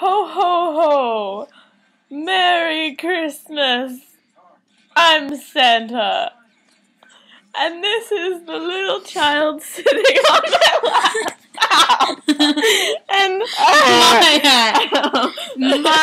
Ho, ho, ho! Merry Christmas! I'm Santa. And this is the little child sitting on my lap. And my